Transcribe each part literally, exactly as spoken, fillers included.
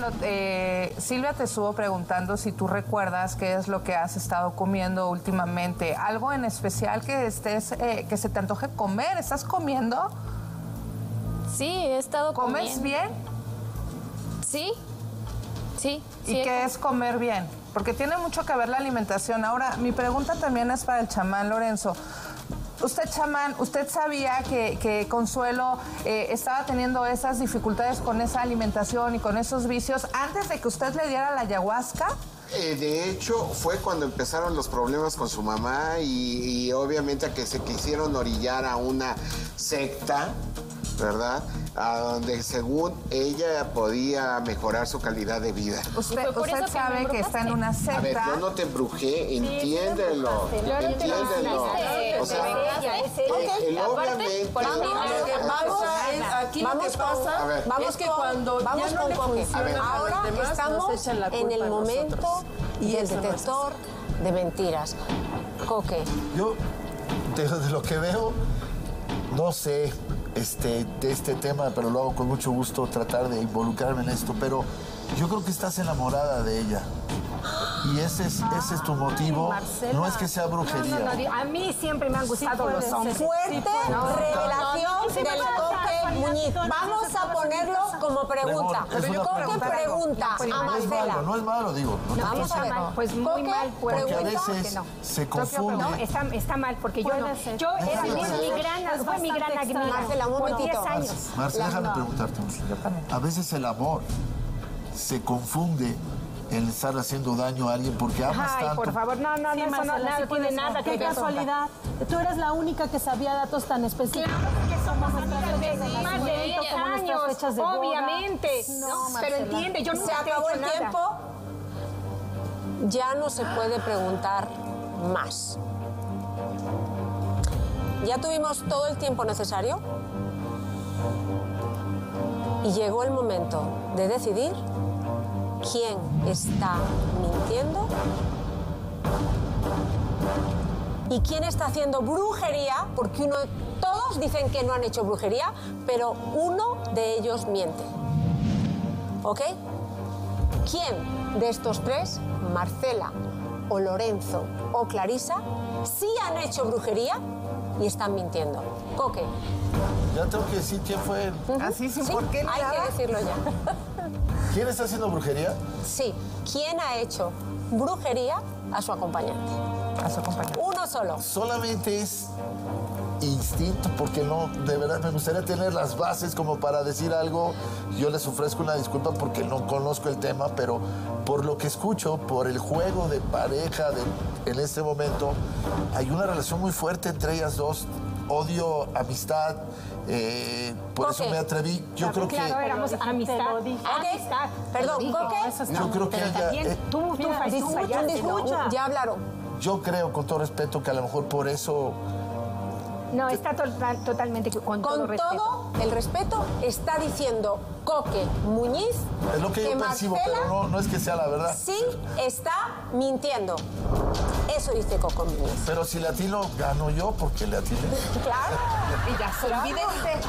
Consuelo, eh, Silvia te estuvo preguntando si tú recuerdas qué es lo que has estado comiendo últimamente. ¿Algo en especial que estés, eh, que se te antoje comer? ¿Estás comiendo? Sí, he estado comiendo. ¿Comes bien? Sí, sí. sí ¿Y qué es comer bien? Porque tiene mucho que ver la alimentación. Ahora, mi pregunta también es para el chamán Lorenzo. Usted, chamán, ¿usted sabía que, que Consuelo eh, estaba teniendo esas dificultades con esa alimentación y con esos vicios antes de que usted le diera la ayahuasca? Eh, de hecho, fue cuando empezaron los problemas con su mamá y, y obviamente a que se quisieron orillar a una secta, ¿verdad? A donde según ella podía mejorar su calidad de vida. Usted, usted sabe que está en una secta. A ver, yo no te embrujé, entiéndelo, sí, entiéndelo. O sea, Okay. obviamente... Vamos, aquí lo que pasa ver, vamos es que con, cuando vamos ya no le funciona, ahora demás, estamos en el momento y el detector de mentiras. Coque. Yo, de, de lo que veo, no sé este, de este tema, pero lo hago con mucho gusto tratar de involucrarme en esto, pero yo creo que estás enamorada de ella. Y ese es, ese es tu motivo. Ay, no es que sea brujería. No, no, no, a mí siempre me han gustado sí los hombres. Fuerte sí no, revelación no, no, del Coque Muñiz. Vamos a ponerlo como pregunta. Coque pregunta a Marcela. No es malo, digo. No, vamos a ver. Pues muy mal. Porque a veces se confunde. No, está, está mal, porque yo, yo era mi gran, fue mi gran admiración. Marcela, un momentito. diez años. Marcela, déjame preguntarte. A veces el amor se confunde en estar haciendo daño a alguien porque amas Ay, tanto. por favor, no, no, sí, no, Marcela, eso no, no tiene nada que ver. Qué casualidad. Tú eres la única que sabía datos tan específicos. Claro, porque somos amigas de más de diez años, fechas de boda. Obviamente. No, pero entiende, yo nunca se acabó te he el hecho tiempo. Nada. Ya no se puede preguntar más. Ya tuvimos todo el tiempo necesario y llegó el momento de decidir quién está mintiendo y quién está haciendo brujería, porque uno, todos dicen que no han hecho brujería, pero uno de ellos miente. ¿Ok? ¿Quién de estos tres, Marcela o Lorenzo o Clarisa, sí han hecho brujería y están mintiendo? Coque. Ya tengo que decir quién fue. Uh-huh. Así sin sí, por qué hay nada. que decirlo ya. ¿Quién está haciendo brujería? Sí. ¿Quién ha hecho brujería a su acompañante? A su acompañante. Uno solo. Solamente es instinto, porque no, de verdad me gustaría tener las bases como para decir algo. Yo les ofrezco una disculpa porque no conozco el tema, pero por lo que escucho, por el juego de pareja de, en este momento, hay una relación muy fuerte entre ellas dos. Odio, amistad, eh, por Coque. eso me atreví. Yo Claro, creo que... Claro, éramos amistad. Amistad. Perdón, Coque. Yo creo que pero ella... también, eh, tú, tú, Mira, tú fallaste, disculpa, ¿no? ya hablaron. yo creo, con todo respeto, que a lo mejor por eso... No, está to totalmente con, Con todo respeto. todo el respeto, está diciendo Coque Muñiz Es lo que, yo percibo, Marcela pero no, no es que sea la verdad. sí está mintiendo. Eso dice Coque Muñiz. Pero si le atino, gano yo porque le atiné. Claro. Y ya soy vidente.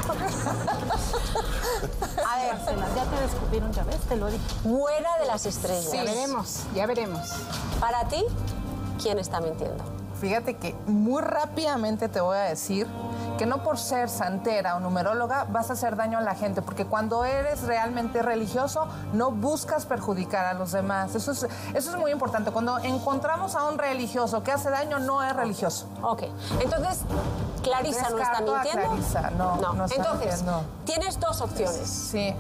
A ver, Marcela, ya te descubrieron, ya ves, te lo dije. fuera de las estrellas. Ya veremos, ya veremos. Para ti, ¿quién está mintiendo? Fíjate que muy rápidamente te voy a decir que no por ser santera o numeróloga vas a hacer daño a la gente, porque cuando eres realmente religioso no buscas perjudicar a los demás. Eso es, eso es muy importante. Cuando encontramos a un religioso que hace daño, no es religioso. Ok, entonces, Clarisa no está Descarto a mintiendo. Clarisa, no, no está Entonces, mintiendo. tienes dos opciones. Sí,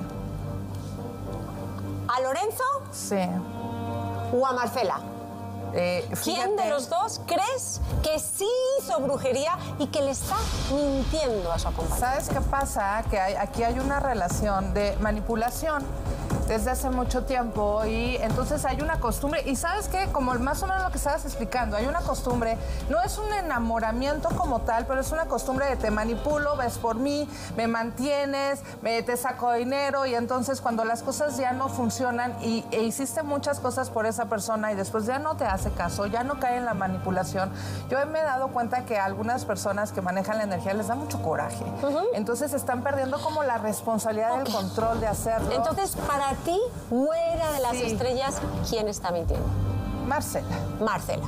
¿A Lorenzo sí. o a Marcela? Eh, ¿Quién fíjate, de los dos crees que sí hizo brujería y que le está mintiendo a su acompañante? ¿Sabes qué pasa? Que hay, aquí hay una relación de manipulación desde hace mucho tiempo y entonces hay una costumbre, y ¿sabes qué? Como más o menos lo que estabas explicando, hay una costumbre, no es un enamoramiento como tal, pero es una costumbre de te manipulo, ves por mí, me mantienes, me, te saco dinero, y entonces cuando las cosas ya no funcionan y e hiciste muchas cosas por esa persona y después ya no te hace caso, ya no cae en la manipulación. Yo me he dado cuenta que a algunas personas que manejan la energía les da mucho coraje. Uh-huh. Entonces están perdiendo como la responsabilidad okay. del control de hacerlo. Entonces, para Para ti, güera de las Sí. estrellas, ¿quién está mintiendo? Marcela. Marcela.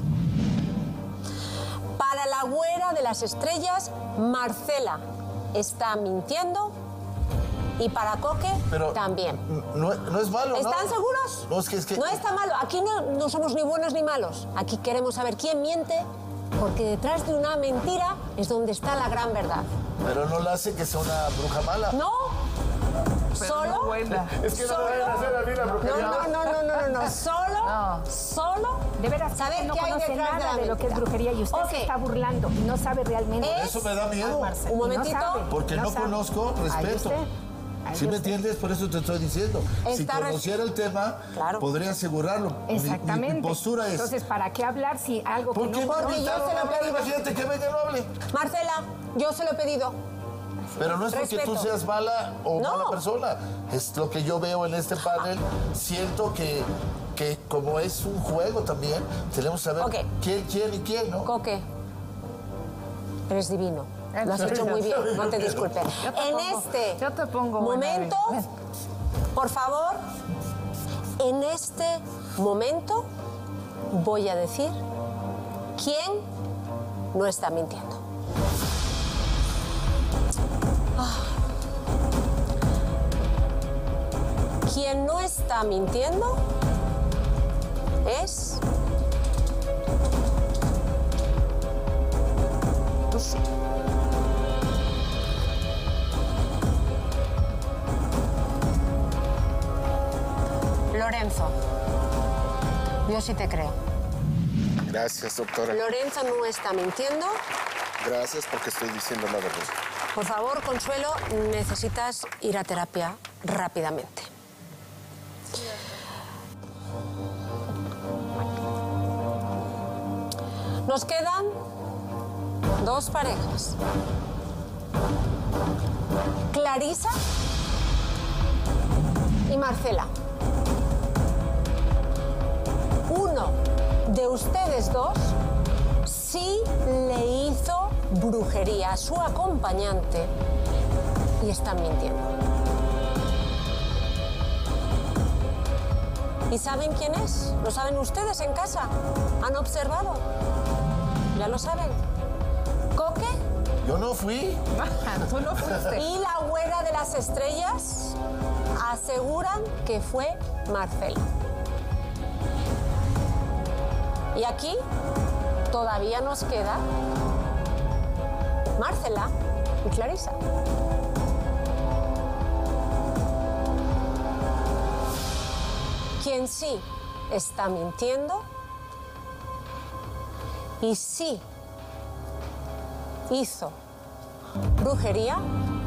Para la güera de las estrellas, Marcela está mintiendo. Y para Coque, Pero también. No, no es malo, ¿no? ¿Están seguros? No, es que... Es que No está malo. Aquí no, no somos ni buenos ni malos. Aquí queremos saber quién miente, porque detrás de una mentira es donde está la gran verdad. Pero no la hace que sea una bruja mala. ¿No? Pero ¿Solo? no buena. Es que no Solo- vayan a hacer a mí la No, brujería. no, no, no, no, no, no. Solo, No. solo De veras, saber no qué hay conoce detrás de nada la de lo que es mentira. brujería y usted Ok. se está burlando y no sabe realmente. Es- Eso me da miedo. Marcela, Un y no momentito. sabe, Porque no, sabe. conozco, Ahí respeto. usted, ahí ¿Sí me usted. entiendes? Por eso te estoy diciendo. Si Está res- conociera el tema, Claro. podría asegurarlo. Mi- Mi, Exactamente. mi postura es... Entonces, ¿para qué hablar si algo que ¿Por qué no no Porque yo invitaron se lo a hablar? pedí. Imagínate que venga y no hable. Marcela, yo se lo he pedido. Pero no es porque Respeto. tú seas mala o No. mala persona. Es lo que yo veo en este panel. Siento que, que como es un juego también, tenemos que saber Ok. quién, quién y quién, ¿no? Coque, eres divino. Lo has Sí, hecho sí, muy sí. bien, no te disculpes. Yo te En pongo- este yo te pongo buena, momento, Ven. por favor, en este momento voy a decir quién no está mintiendo. Ah. Quien no está mintiendo es Lucy. Lorenzo, yo sí te creo. Gracias, doctora. Lorenzo no está mintiendo. Gracias porque estoy diciendo la verdad. Por favor, Consuelo, necesitas ir a terapia rápidamente. Nos quedan dos parejas. Clarisa y Marcela. Uno de ustedes dos sí le hizo brujería a su acompañante y están mintiendo. ¿Y saben quién es? ¿Lo saben ustedes en casa? ¿Han observado? ¿Ya lo saben? ¿Coque? Yo no fui. Tú no fuiste. Y la güera de las estrellas aseguran que fue Marcela. Y aquí todavía nos queda Marcela y Clarisa. Quien sí está mintiendo y sí hizo brujería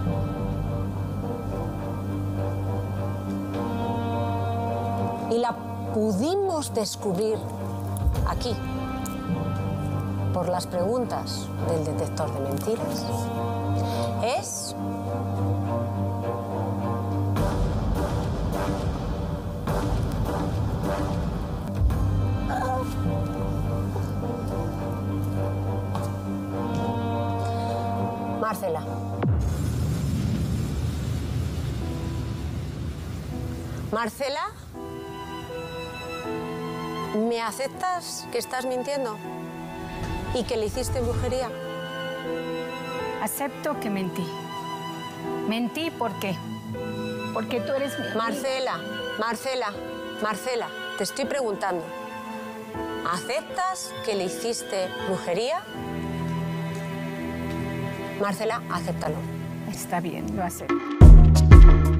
y la pudimos descubrir aquí por las preguntas del detector de mentiras es Marcela. Marcela, ¿me aceptas que estás mintiendo y que le hiciste brujería? Acepto que mentí. Mentí, ¿por qué? Porque tú eres mi amiga. Marcela, Marcela, Marcela, te estoy preguntando. ¿Aceptas que le hiciste brujería? Marcela, acéptalo. Está bien, lo acepto.